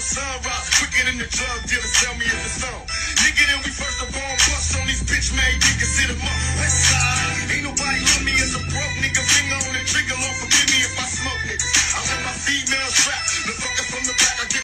sun rise quicker than the drug dealer sell me in the song. Nigga, then we first up on bust on these bitch made niggas, hit 'em up.